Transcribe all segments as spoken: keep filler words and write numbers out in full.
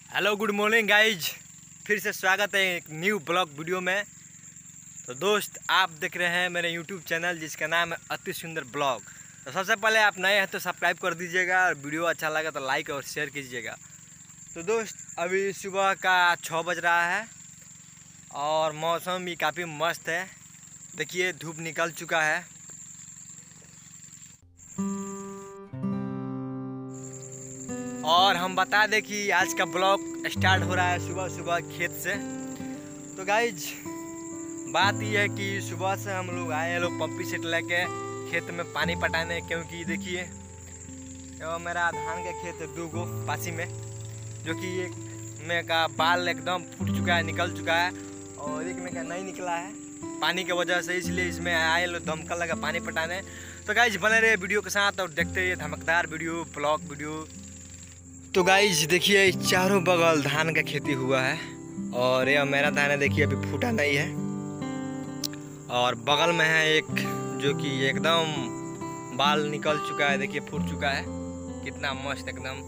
Hello good morning guys, फिर से स्वागत है एक न्यू ब्लॉग वीडियो में। तो दोस्त, आप देख रहे हैं मेरे यूट्यूब चैनल जिसका नाम है अति सुंदर ब्लॉग। तो सबसे पहले आप नए हैं तो सब्सक्राइब कर दीजिएगा और वीडियो अच्छा लगा तो लाइक और शेयर कीजिएगा। तो दोस्त, अभी सुबह का छः बज रहा है और मौसम भी काफ़ी मस्त है। देखिए धूप निकल चुका है। और हम बता दें कि आज का ब्लॉग स्टार्ट हो रहा है सुबह सुबह खेत से। तो गाइज बात यह है कि सुबह से हम लोग आए हैं लोग पंपी सेट लेके खेत में पानी पटाने, क्योंकि देखिए तो मेरा धान का खेत है दो गो पासी में, जो कि एक में का बाल एकदम फूट चुका है, निकल चुका है, और एक में का नहीं निकला है पानी की वजह से, इसलिए इसमें आए लोग दमकल लगा पानी पटाने। तो गाइज बने रहे वीडियो के साथ और देखते रहिए धमकदार वीडियो ब्लॉग वीडियो। तो गाइज देखिए चारों बगल धान का खेती हुआ है और ये मेरा धान है, देखिए अभी फूटा नहीं है। और बगल में है एक जो कि एकदम बाल निकल चुका है, देखिए फूट चुका है, कितना मस्त एकदम।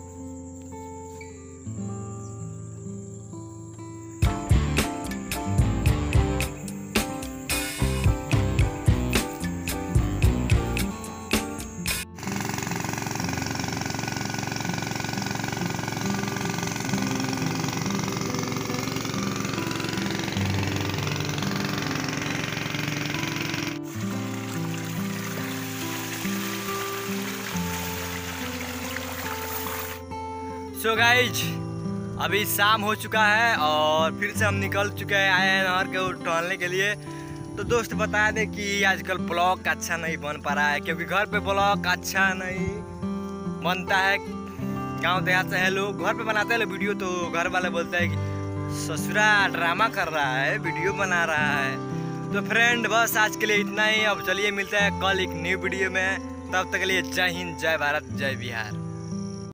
सो गाइज अभी शाम हो चुका है और फिर से हम निकल चुके हैं, आए हैं नहर के ऊपर टहलने के लिए। तो दोस्त बता दें कि आजकल ब्लॉग अच्छा नहीं बन पा रहा है, क्योंकि घर पे ब्लॉग अच्छा नहीं बनता है। गांव देहात से है लोग घर पे बनाते हैं वीडियो, तो घर वाले बोलते हैं कि ससुरा ड्रामा कर रहा है, वीडियो बना रहा है। तो फ्रेंड बस आज के लिए इतना ही। अब चलिए मिलते हैं कल एक न्यू वीडियो में, तब तक के लिए जय हिंद, जय भारत, जय बिहार।